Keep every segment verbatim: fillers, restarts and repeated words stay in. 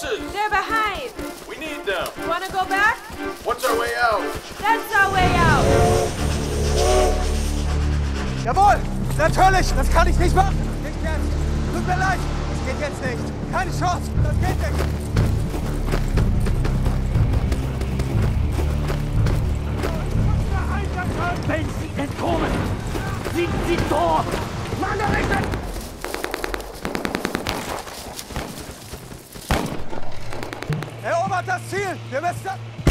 forces! They're behind! We need them! Wanna go back? What's our way out? That's our way out! Jawohl! Natürlich! Das kann ich nicht machen! Nicht jetzt! Tut mir leid! Das geht jetzt nicht! Keine Chance! Das geht nicht! Wenn Sie entkommen, sind Sie tot! Margarete! Erobert das Ziel! Wir müssen...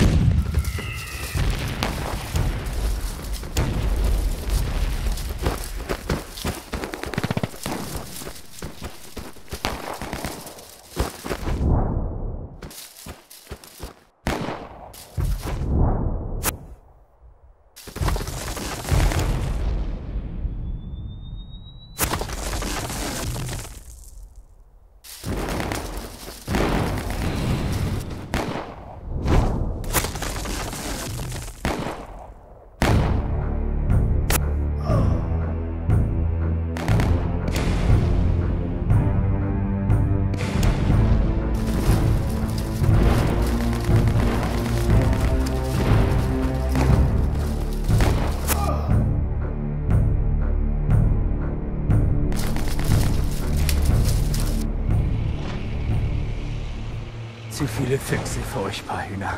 Zu viele Füchse für euch, paar Hühner.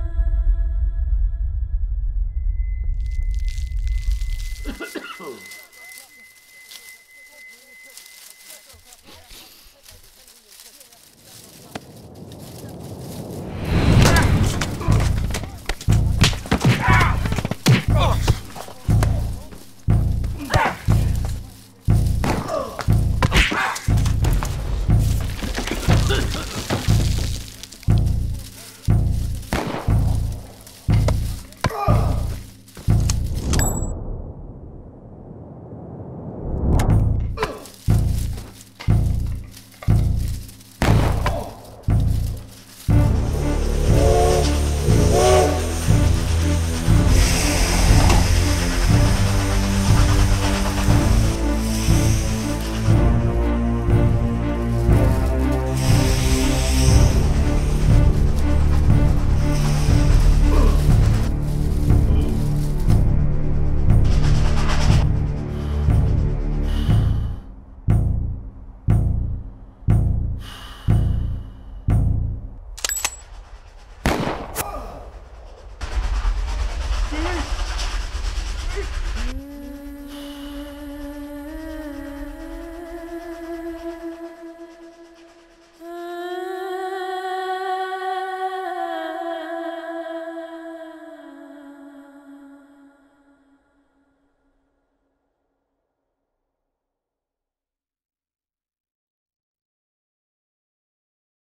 Oh.